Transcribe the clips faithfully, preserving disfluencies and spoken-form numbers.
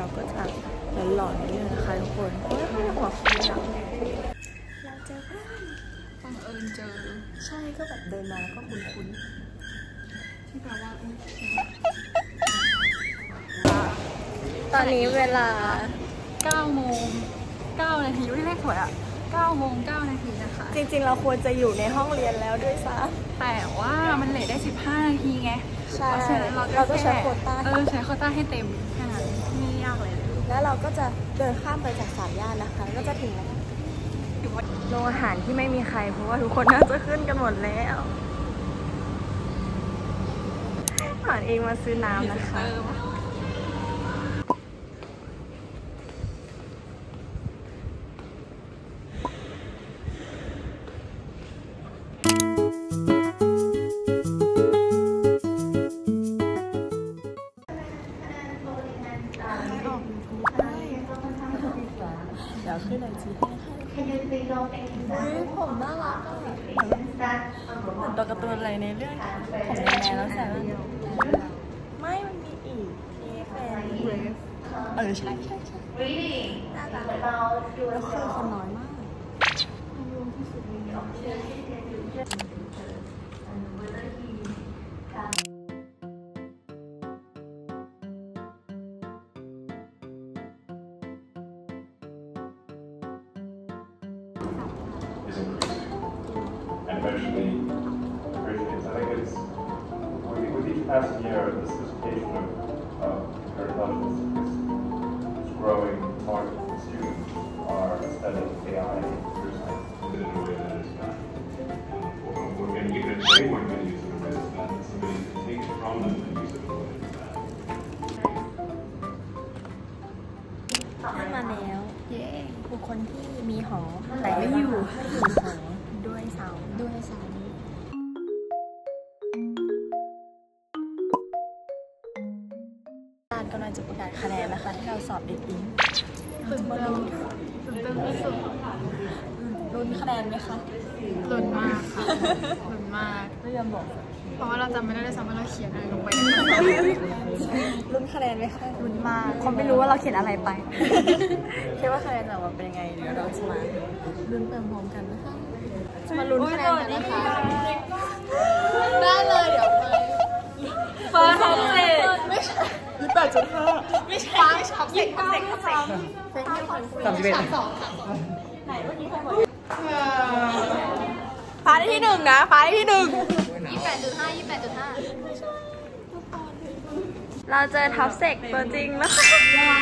เราก็จะหลอนๆนิดนึงนะคะทุกคนโอ้ยไม่หัวคุณจังเราเจอเพื่อนบังเอิญเจอใช่ก็แบบเดินมาแล้วก็คุ้นๆที่แปลว่าตอนนี้เวลาเก้าโมงเก้านาทีด้วยเลขสวยอ่ะเก้าโมงเก้านาทีนะคะจริงๆเราควรจะอยู่ในห้องเรียนแล้วด้วยซ้ำแต่ว่ามันเลทได้สิบห้านาทีไงใช่เราก็ใช้โควต้าเออใช้โควต้าให้เต็มแค่นั้นไม่ยากเลยแล้วเราก็จะเดินข้ามไปจากสามย่านนะคะก็จะถึงแล้วโรงอาหารที่ไม่มีใครเพราะว่าทุกคนน่าจะขึ้นกันหมดแล้วผ่านเองมาซื้อน้ำนะคะเดี๋ยวขึ้นไอจีให้นะคะผมน่ารักเหมือนตัวการ์ตูนอะไรในเรื่องผมแดงแล้วใช่ไหมไม่มันมีอีกเอฟแอนเออใช่ใช่ใช่น่ารักแล้วคือคนน้อยมาก And eventually, Christians, I think it's, with, with each passing year, this participation of, of their intelligence is growing. Part of the students are studying A I and computer science in a way that is not. We're going to give it a framework and use it in a way that's not that somebody can take it from them and use it in a way that's not. ขึ้นมาแล้วเย้บุคคลที่มีหอแต่ไม่อยู่ไม่อยู่หอด้วยเสาด้วยเสาการกำลังจะประกาศคะแนนนะคะที่เราสอบเด็กอิงตื่นเต้นตื่นเต้นที่สุดลุ้นคะแนนไหมคะลุ้นมากค่ะลุ้นมากไม่ยอมบอกเพราะว่าเราจำไม่ได้เลยซ้ำว่าเราเขียนอะไรลงไปลุ้นคะแนนไหมคะลุ้นมากคนไม่รู้ว่าเราเขียนอะไรไปคิดว่าคะแนนจะออกมาเป็นยังไงเดี๋ยวเราจะมาลุ้นไปพร้อมกันนะคะจะมาลุ้นคะแนนกันนะคะได้เลยเดี๋ยวไปฟ้าท็อปเซ็ตไม่ใช่ยี่แปดจุดห้าไม่ใช่ท็อปเซ็ตท็อปเซ็ตท็อปเซ็ตสามสิบเอ็ดสองไหนเมื่อกี้ใครบอกฟ้าได้ที่หนึ่งนะฟ้าได้ที่หนึ่งยี่แปดจุดห้ายี่แปดจุดห้าเราเจอท็อปเซ็กตัวจริงแล้วค่ะ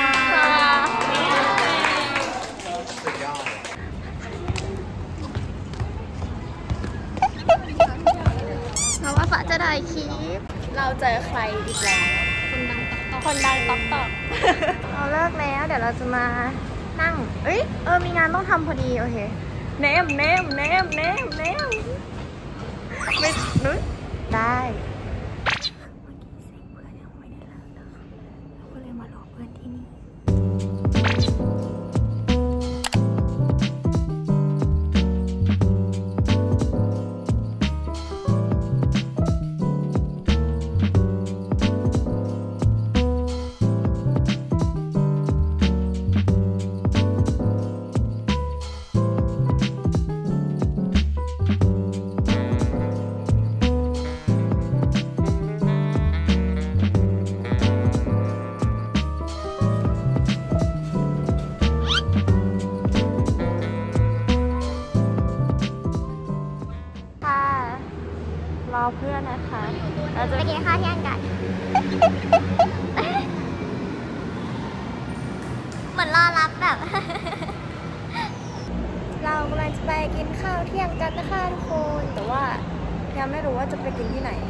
เพราะว่าฟ้าจะได้คลิปเราเจอใครอีกแล้วคนดังต๊อกต๊อกเราเลิกแล้วเดี๋ยวเราจะมานั่งเอ้ยเออมีงานต้องทำพอดีโอเคเนมเนมเนมเนมเนมไม่นุ้ยได้เมื่อกี้เซ็งเพื่อนยังไม่ได้เลิกนะคะเราก็เลยมารอเพื่อนที่นี่รอเพื่อนนะคะเราจะไปกินข้าวเที่ยงกันเหมือนรอรับแบบเรากำลังจะไปกินข้าวเที่ยงกันนะคะทุกคนแต่ว่ายังไม่รู้ว่าจะไปกินที่ไหน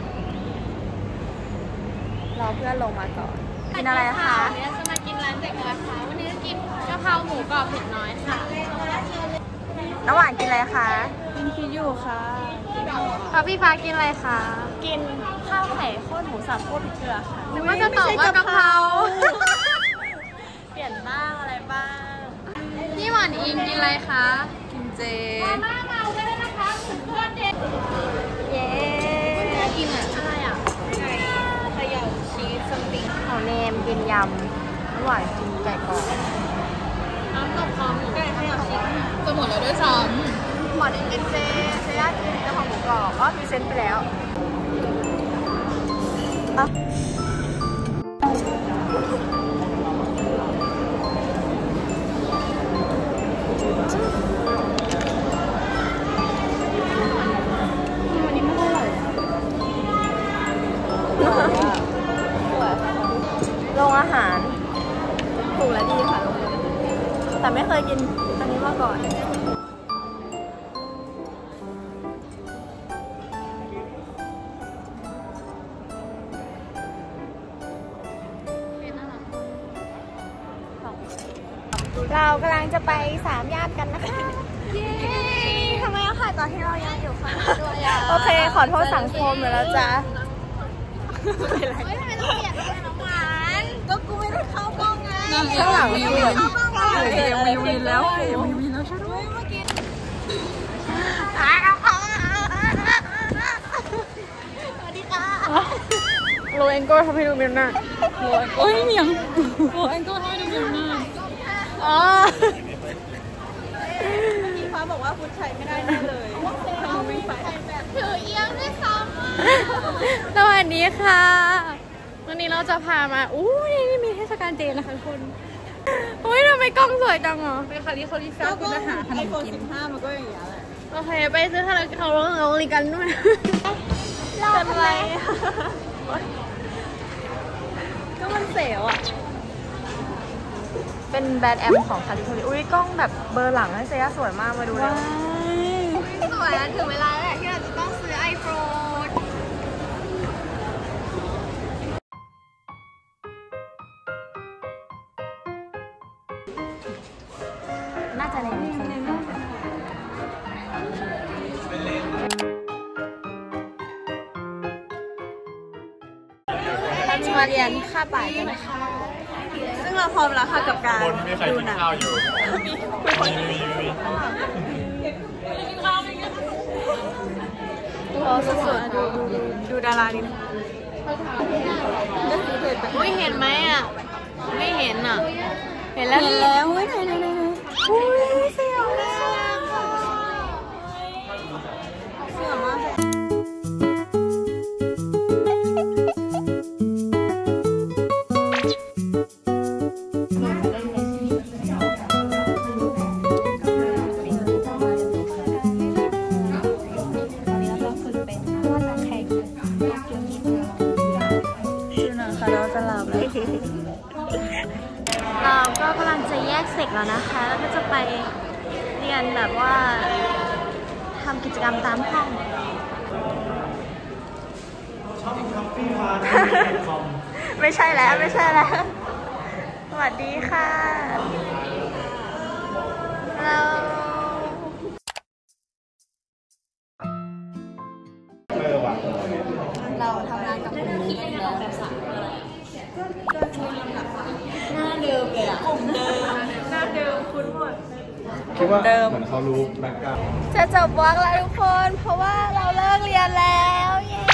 รอเพื่อนลงมาก่อนกินอะไรคะวันนี้จะมากินร้านเด็กนะคะวันนี้จะกินกะเพราหมูกรอบเผ็ดน้อยค่ะน้ำหวานกินอะไรคะกินคิดอยู่ค่ะค่ะพี่ฟ้ากินอะไรคะกินข้าวไข่ข้นหมูสับคั่วพริกเกลือค่ะหรือว่าจะตอบว่ากะเพราเปลี่ยนบ้างอะไรบ้างพี่หวานอิงกินอะไรคะกินเจมาม่าเมาก็ได้นะคะเพื่อนเด็กเย้กินอะไรอ่ะเขย่าชีสสติ๊กของเนมกินยำหวานจริงไก่กรอบน้ำตกคอหมูไก่ขยับชิ้นจะหมดแล้วด้วยซ้ำหมดเอ็นเจเซย่ากินแต่ของหมูกรอบก็พรีเซนต์ไปแล้วโรงอาหารถูกและดีค่ะแต่ไม่เคยกินอันนี้มาก่อนเรากำลังจะไปสามย่านกันนะคะเย้ทำไมอะค่ะตอนที่เรายังอยู่ค่ะด้วยอะโอเคขอโทษสังคมเดี๋ยวเราจะไม่ทำไมต้องเปลี่ยนด้วยน้ำหวานก็กูไม่ได้เข้ากล้องไงข้างหลังวิววินวิววินแล้ววิววินแล้วใช่ไหมเมื่อกี้สวัสดีค่ะโลเองก็ทำให้ดูมีหน้าโลเองก็เฮ้ยยังโลเองก็ทำให้ดูมีหน้าอ๋อพี่ฟ้าบอกว่าคุณชัยไม่ได้แน่เลยไม่ไปถือเอียงด้วยซ้ำสวัสดีค่ะวันนี้เราจะพามาอู้นี่มีเทศกาลเจนะคะคุณโอ้ยทำไมกล้องสวยจังอ่ะไปคาริคาริซ่าคุณจะหาขนมกินสิบห้ามันก็อย่างเงี้ยแหละโอเคไปซื้อขนมเขาเราลิกันด้วยเป็นไรก็มันเสียวอ่ะเป็นแบรนด์แอมของคาริคาริอุ้ยกล้องแบบเบอร์หลังให้เซย่าสวยมากมาดูเลยสวยแล้วถึงเวลาแล้วที่เราจะต้องซื้อไอโฟนน่าจะเล่นเราจะมาเรียนค่าบ่ายกันนะคะซึ่งเราพร้อมแล้วค่ะกับการดูหนังอยู่มีคนมีมีโอ้สุดๆดูดูดูดาราดิอุ้ยเห็นไหมอ่ะไม่เห็นอ่ะเห็นแล้วเห็นแล้วเฮ้ยไหนไหนไหนอุ้ยเสียวมากเสียวมากเราก็กำลังจะแยกเสร็จแล้วนะคะแล้วก็จะไปเรียนแบบว่าทำกิจกรรมตามห้องไม่ใช่แล้วไม่ใช่แล้วสวัสดีค่ะเราเราทำงานกับคนนี้แล้วแบบสามหน้าเดิมเลยอ่ะกลุ่มเดิมหน้าเดิมคุ้นหมดคิดว่าเหมือนเขารู้แบ็คกราวด์จะจบวอล์กแล้วทุกคนเพราะว่าเราเลิกเรียนแล้วเย้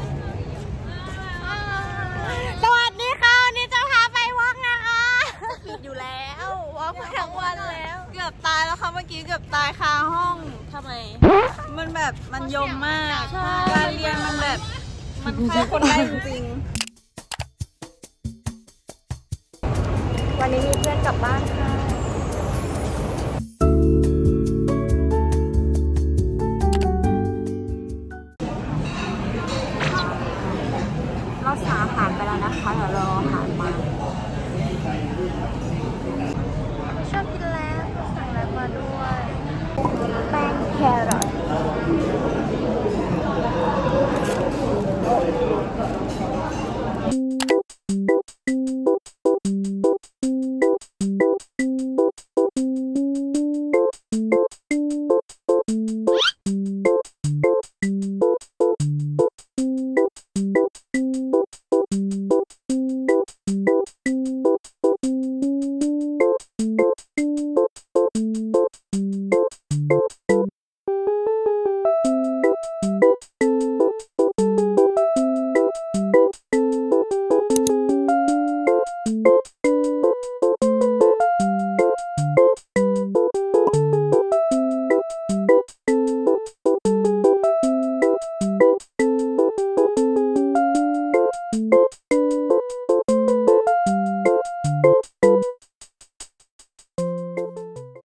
สวัสดีค่ะวันนี้จะพาไปวอล์กนะคะผิดอยู่แล้ววอล์กมาทั้งวันแล้วเกือบตายแล้วค่ะเมื่อกี้เกือบตายคาห้องทำไมมันแบบมันยมมากการเรียนมันแบบมันแค่คนได้จริงวันนี้มีเพื่อนกลับบ้านค่ะ